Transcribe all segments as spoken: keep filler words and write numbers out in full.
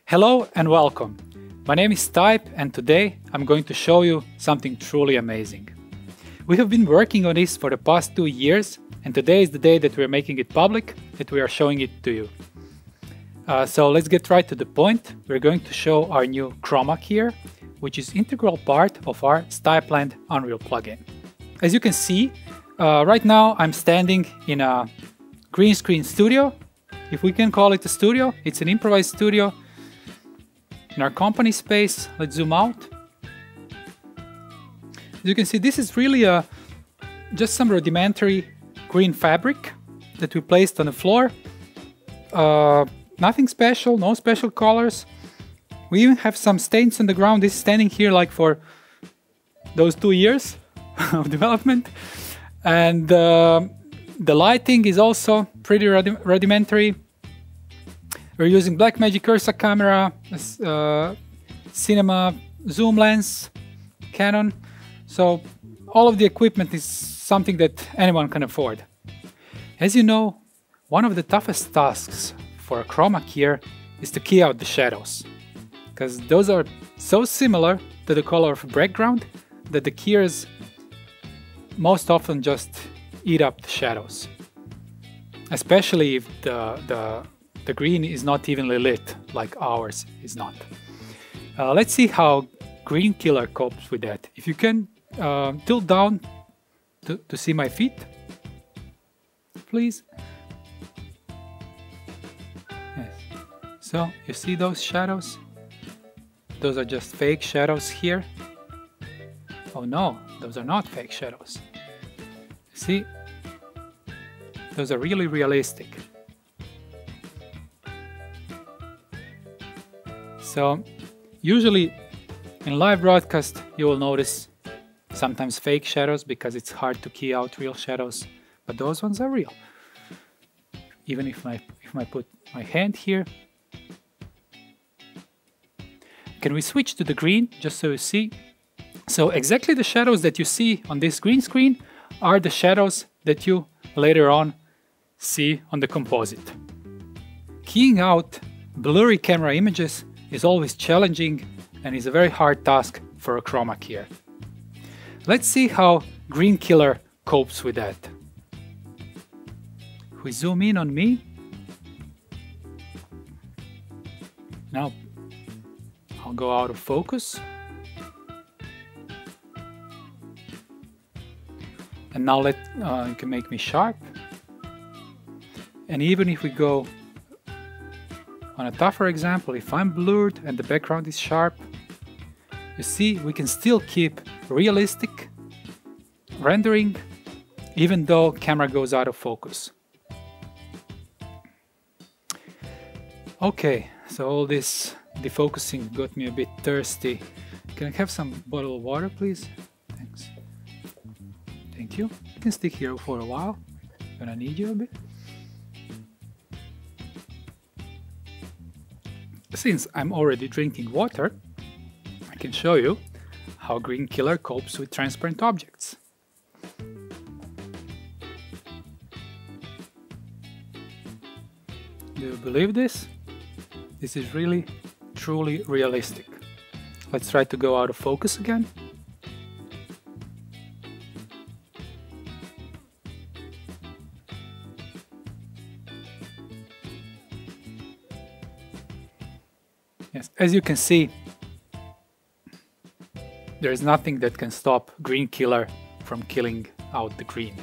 Hello and welcome. My name is stYpe and today I'm going to show you something truly amazing. We have been working on this for the past two years and today is the day that we're making it public, that we are showing it to you. Uh, so let's get right to the point. We're going to show our new chroma here, which is integral part of our stYpe Unreal plugin. As you can see, uh, right now I'm standing in a green screen studio. If we can call it a studio, it's an improvised studio in our company space. Let's zoom out. As you can see, this is really a just some rudimentary green fabric that we placed on the floor. Uh, nothing special, no special colors. We even have some stains on the ground. This is standing here like for those two years of development. And uh, the lighting is also pretty rudi rudimentary. We're using Blackmagic Ursa camera, uh, cinema zoom lens, Canon. So all of the equipment is something that anyone can afford. As you know, one of the toughest tasks for a chroma keyer is to key out the shadows, because those are so similar to the color of a background that the keyers most often just eat up the shadows, especially if the, the The green is not evenly lit, like ours is not. Uh, let's see how GreenKiller copes with that. If you can uh, tilt down to, to see my feet, please. Yes. So, you see those shadows? Those are just fake shadows here. Oh no, those are not fake shadows. See? Those are really realistic. So, usually in live broadcast you will notice sometimes fake shadows because it's hard to key out real shadows, but those ones are real. Even if I, if I put my hand here. Can we switch to the green just so you see? So exactly the shadows that you see on this green screen are the shadows that you later on see on the composite. Keying out blurry camera images is always challenging and is a very hard task for a chroma keyer. Let's see how GreenKiller copes with that. If we zoom in on me, now I'll go out of focus. And now let uh, you can make me sharp. And even if we go on a tougher example, if I'm blurred and the background is sharp, you see we can still keep realistic rendering even though camera goes out of focus. Okay, so all this defocusing got me a bit thirsty. Can I have some bottle of water, please? Thanks. Thank you. You can stick here for a while. I'm gonna need you a bit. Since I'm already drinking water, I can show you how GreenKiller copes with transparent objects. Do you believe this? This is really, truly realistic. Let's try to go out of focus again. Yes, as you can see, there is nothing that can stop GreenKiller from killing out the green.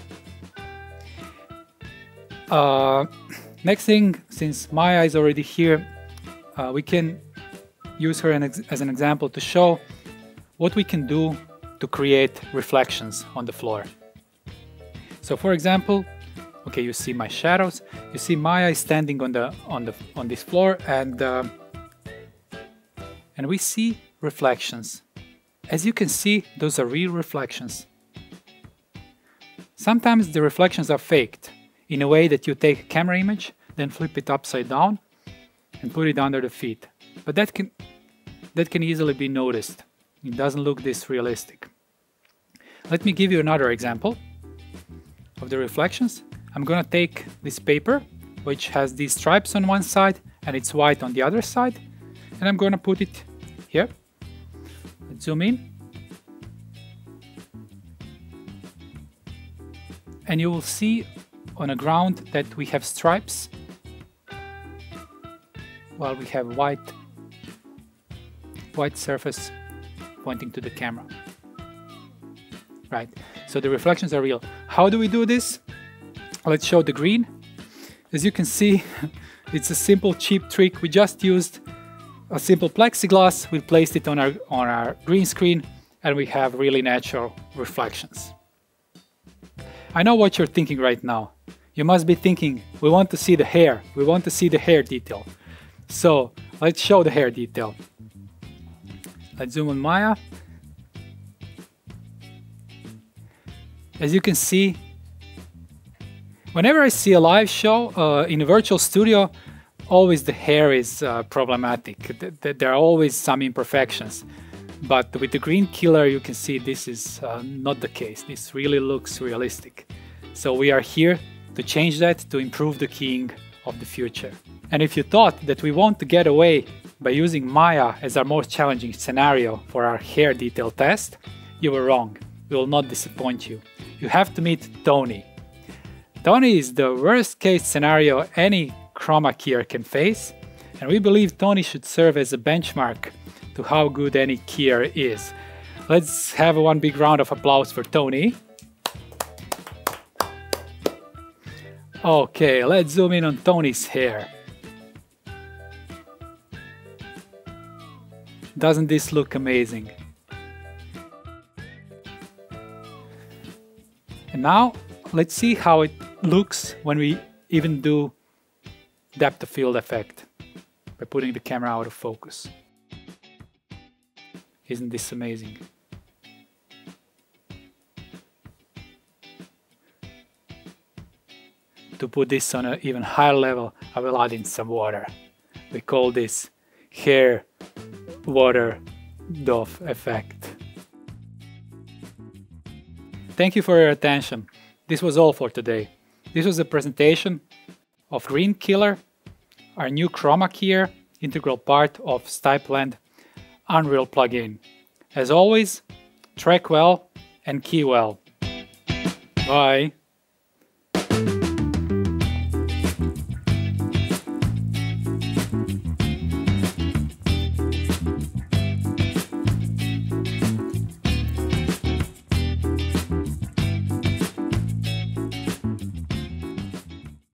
Uh, next thing, since Maya is already here, uh, we can use her an as an example to show what we can do to create reflections on the floor. So, for example, okay, you see my shadows. You see Maya is standing on the on the on this floor, and uh, and we see reflections. As you can see, those are real reflections. Sometimes the reflections are faked in a way that you take a camera image, then flip it upside down and put it under the feet. But that can, that can easily be noticed. It doesn't look this realistic. Let me give you another example of the reflections. I'm gonna take this paper, which has these stripes on one side and it's white on the other side. and I'm going to put it here. Let's zoom in. And you will see on a ground that we have stripes, while we have white, white surface pointing to the camera. Right, so the reflections are real. How do we do this? Let's show the green. As you can see, it's a simple, cheap trick. We just used a simple plexiglass. We placed it on our, on our green screen, and we have really natural reflections. I know what you're thinking right now. You must be thinking, we want to see the hair. We want to see the hair detail. So let's show the hair detail. Let's zoom on Maya. As you can see, whenever I see a live show uh, in a virtual studio, always the hair is uh, problematic. Th th there are always some imperfections. But with the GreenKiller, you can see this is uh, not the case. This really looks realistic. So we are here to change that, to improve the keying of the future. And if you thought that we want to get away by using Maya as our most challenging scenario for our hair detail test, you were wrong. We will not disappoint you. You have to meet Tony. Tony is the worst case scenario any chroma keyer can face, and we believe Tony should serve as a benchmark to how good any keyer is. Let's have one big round of applause for Tony. Okay, let's zoom in on Tony's hair. Doesn't this look amazing? And now, let's see how it looks when we even do depth of field effect by putting the camera out of focus. Isn't this amazing? To put this on an even higher level, I will add in some water. We call this hair water dove effect. Thank you for your attention. This was all for today. This was a presentation of GreenKiller, our new chroma keyer, integral part of stYpe Unreal plugin. As always, track well and key well. Bye.